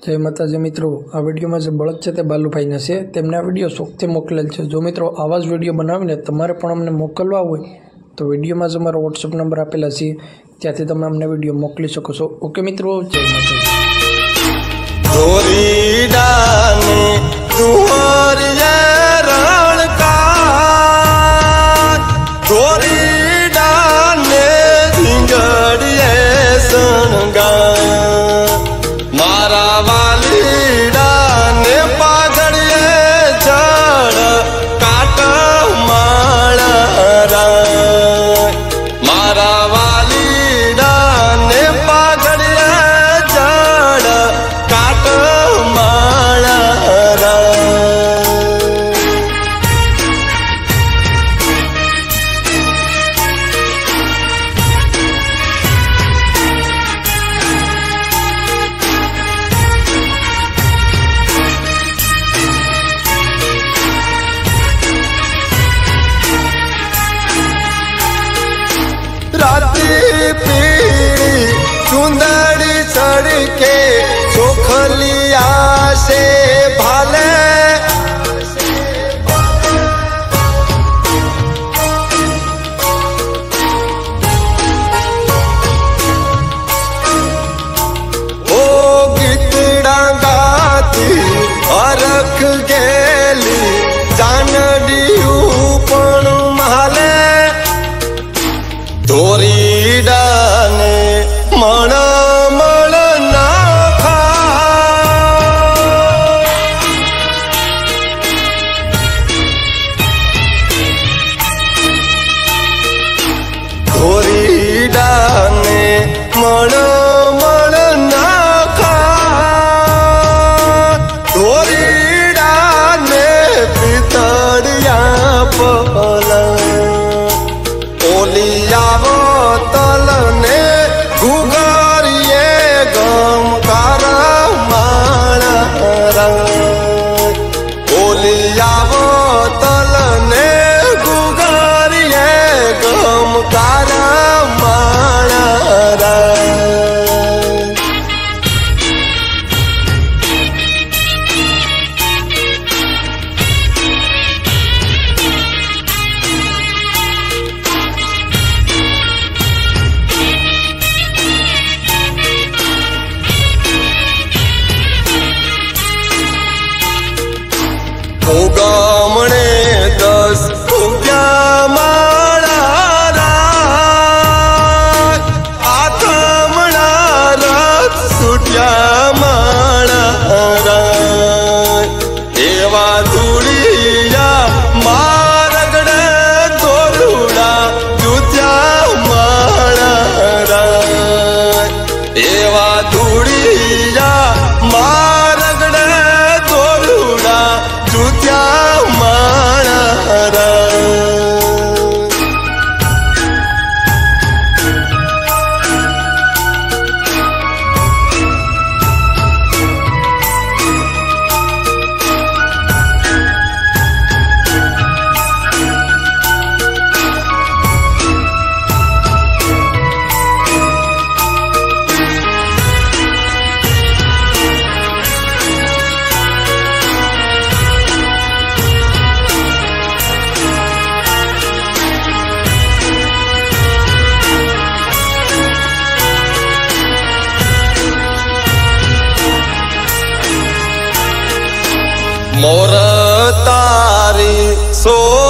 जय माताजी मित्रों, आ विडियो में जो बळद है बालूभाई ने है तेमने आ विडियो शौकथी मोकलेल है। जो मित्रों आवा ज विडियो बनावीने तमारे पण अमने मोकलवा होय तो विडियो में जो मारो व्हाट्सएप नंबर आपेला छे त्याथी तमे अमने विडियो मोकली शको छो। ओके मित्रों, जय चुंदड़ी चढ़ के सोखलिया से भाले ओ गीतड़ा गाती अरख गेली जानडी पण माले धोरी डाने मण मण नाखा धोरी डाने मण मण नाखा धोरी डाने पितड़िया पला ओलियावो तलने गुगारिये गमकार माणरा ओलियावो तलने गुगारिये गमकार माणरा उगामणे 10 उग्या माळा आथमणा रथ सुट्या माळा एवा धूळिया मारगडे दोरुडा जुत्या माळा एवा धूळिया मारगडे दोरुडा जुत्या माणरा मोर तारी सो